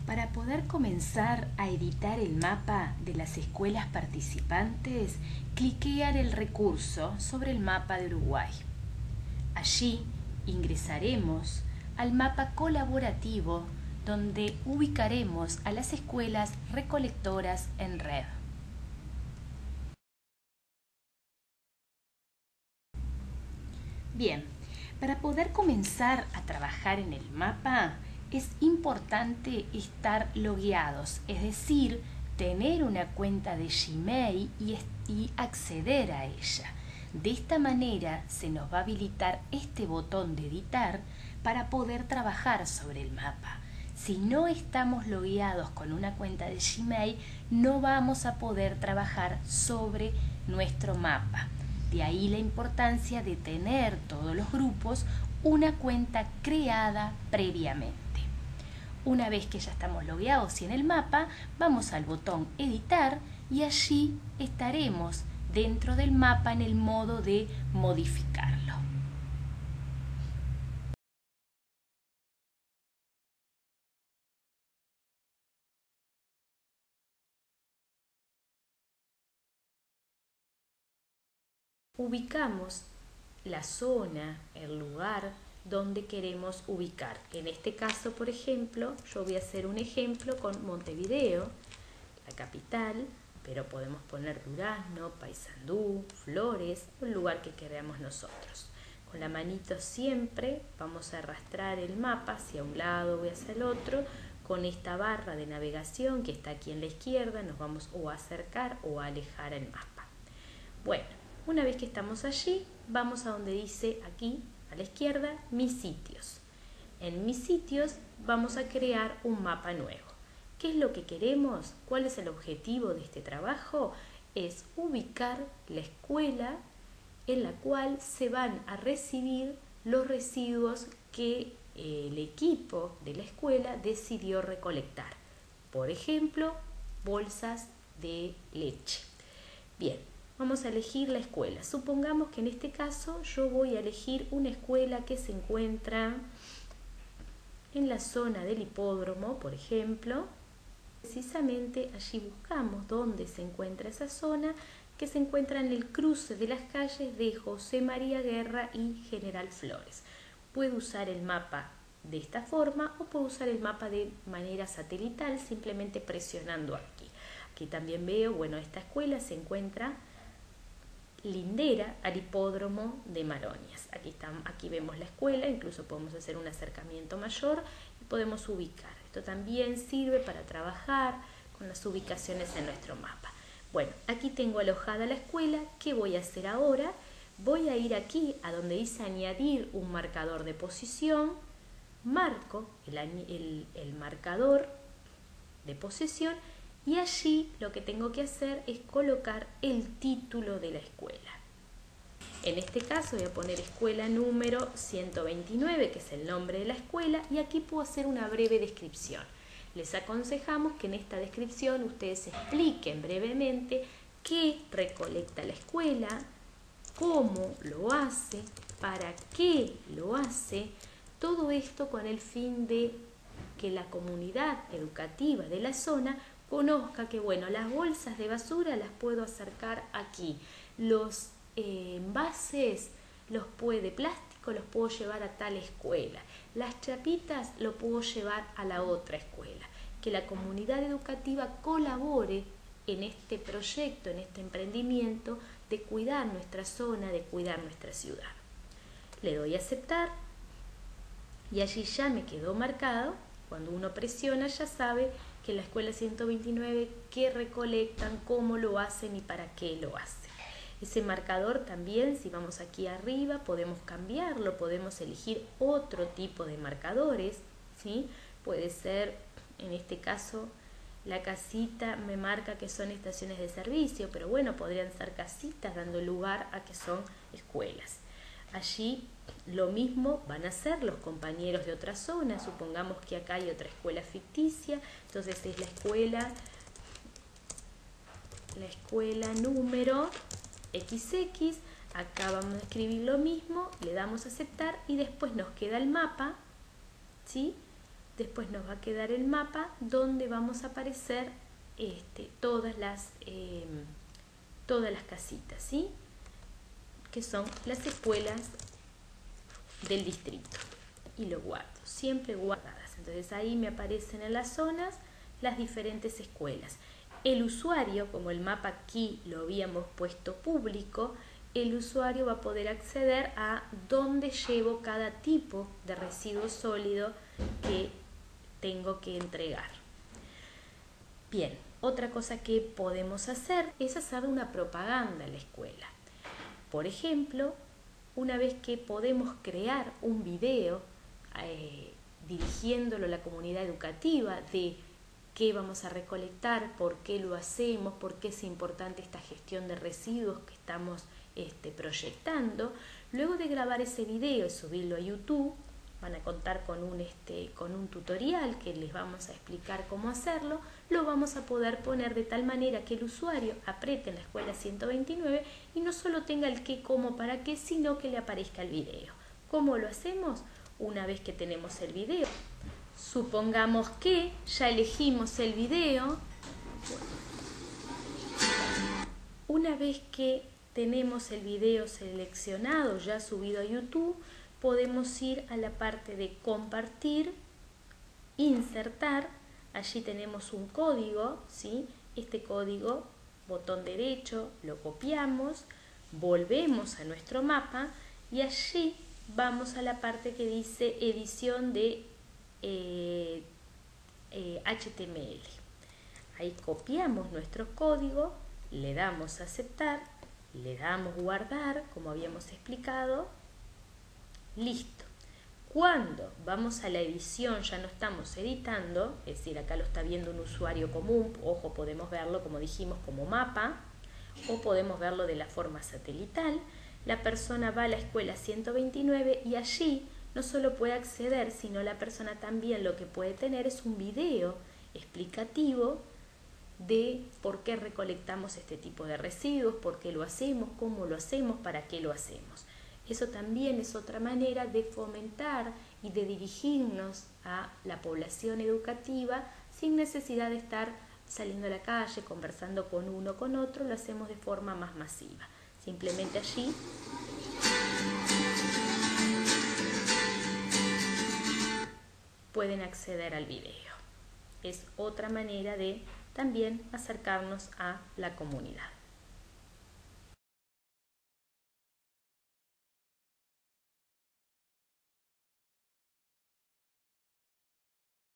Para poder comenzar a editar el mapa de las escuelas participantes, cliquear el recurso sobre el mapa de Uruguay. Allí ingresaremos al mapa colaborativo donde ubicaremos a las escuelas recolectoras en red. Bien, para poder comenzar a trabajar en el mapa es importante estar logueados, es decir, tener una cuenta de Gmail y acceder a ella. De esta manera se nos va a habilitar este botón de editar para poder trabajar sobre el mapa. Si no estamos logueados con una cuenta de Gmail, no vamos a poder trabajar sobre nuestro mapa. De ahí la importancia de tener todos los grupos una cuenta creada previamente. Una vez que ya estamos logueados y en el mapa, vamos al botón editar y allí estaremos dentro del mapa en el modo de modificarlo. Ubicamos la zona, el lugar donde queremos ubicar. En este caso, por ejemplo, yo voy a hacer un ejemplo con Montevideo, la capital, pero podemos poner Durazno, Paysandú, Flores, un lugar que queramos nosotros. Con la manito siempre vamos a arrastrar el mapa hacia un lado o hacia el otro. Con esta barra de navegación que está aquí en la izquierda nos vamos o a acercar o a alejar el mapa. Bueno, una vez que estamos allí, vamos a donde dice aquí a la izquierda mis sitios. En mis sitios vamos a crear un mapa nuevo. ¿Qué es lo que queremos? ¿Cuál es el objetivo de este trabajo? Es ubicar la escuela en la cual se van a recibir los residuos que el equipo de la escuela decidió recolectar. Por ejemplo, bolsas de leche. Bien, vamos a elegir la escuela. Supongamos que en este caso yo voy a elegir una escuela que se encuentra en la zona del hipódromo, por ejemplo. Precisamente allí buscamos dónde se encuentra esa zona, que se encuentra en el cruce de las calles de José María Guerra y General Flores. Puedo usar el mapa de esta forma o puedo usar el mapa de manera satelital simplemente presionando aquí. Aquí también veo, bueno, esta escuela se encuentra lindera al hipódromo de Maroñas. Aquí vemos la escuela, incluso podemos hacer un acercamiento mayor y podemos ubicar. Esto también sirve para trabajar con las ubicaciones en nuestro mapa. Bueno, aquí tengo alojada la escuela. ¿Qué voy a hacer ahora? Voy a ir aquí a donde dice añadir un marcador de posición. Marco el marcador de posición y allí lo que tengo que hacer es colocar el título de la escuela. En este caso voy a poner escuela número 129, que es el nombre de la escuela, y aquí puedo hacer una breve descripción. Les aconsejamos que en esta descripción ustedes expliquen brevemente qué recolecta la escuela, cómo lo hace, para qué lo hace, todo esto con el fin de que la comunidad educativa de la zona conozca que, bueno, las bolsas de basura las puedo acercar aquí, los envases de plástico los puedo llevar a tal escuela, las chapitas lo puedo llevar a la otra escuela, que la comunidad educativa colabore en este proyecto, en este emprendimiento de cuidar nuestra zona, de cuidar nuestra ciudad. Le doy a aceptar y allí ya me quedó marcado. Cuando uno presiona ya sabe que la escuela 129 qué recolectan, cómo lo hacen y para qué lo hacen. Ese marcador también, si vamos aquí arriba, podemos cambiarlo, podemos elegir otro tipo de marcadores, ¿sí? Puede ser, en este caso, la casita me marca que son estaciones de servicio, pero bueno, podrían ser casitas dando lugar a que son escuelas. Allí lo mismo van a hacer los compañeros de otra zona. Supongamos que acá hay otra escuela ficticia, entonces es la escuela número XX. Acá vamos a escribir lo mismo, le damos a aceptar y después nos queda el mapa, ¿sí?, después nos va a quedar el mapa donde vamos a aparecer todas las casitas, ¿sí? Que son las escuelas del distrito, y lo guardo, siempre guardadas. Entonces ahí me aparecen en las zonas las diferentes escuelas. El usuario, como el mapa aquí lo habíamos puesto público, el usuario va a poder acceder a dónde llevo cada tipo de residuo sólido que tengo que entregar. Bien, otra cosa que podemos hacer es hacer una propaganda en la escuela. Por ejemplo, una vez que podemos crear un video dirigiéndolo a la comunidad educativa de qué vamos a recolectar, por qué lo hacemos, por qué es importante esta gestión de residuos que estamos proyectando, luego de grabar ese video y subirlo a YouTube, van a contar con un tutorial que les vamos a explicar cómo hacerlo, lo vamos a poder poner de tal manera que el usuario apriete en la escuela 129 y no solo tenga el qué, cómo, para qué, sino que le aparezca el video. ¿Cómo lo hacemos? Una vez que tenemos el video, supongamos que ya elegimos el video. Una vez que tenemos el video seleccionado, ya subido a YouTube, podemos ir a la parte de compartir, insertar. Allí tenemos un código, ¿sí? Este código, botón derecho, lo copiamos, volvemos a nuestro mapa y allí vamos a la parte que dice edición de HTML. Ahí copiamos nuestro código, le damos a aceptar, le damos guardar, como habíamos explicado. Listo. Cuando vamos a la edición ya no estamos editando, es decir, acá lo está viendo un usuario común, ojo, podemos verlo, como dijimos, como mapa, o podemos verlo de la forma satelital. La persona va a la escuela 129 y allí no solo puede acceder, sino la persona también lo que puede tener es un video explicativo de por qué recolectamos este tipo de residuos, por qué lo hacemos, cómo lo hacemos, para qué lo hacemos. Eso también es otra manera de fomentar y de dirigirnos a la población educativa sin necesidad de estar saliendo a la calle, conversando con uno o con otro, lo hacemos de forma más masiva. Simplemente allí pueden acceder al video. Es otra manera de también acercarnos a la comunidad.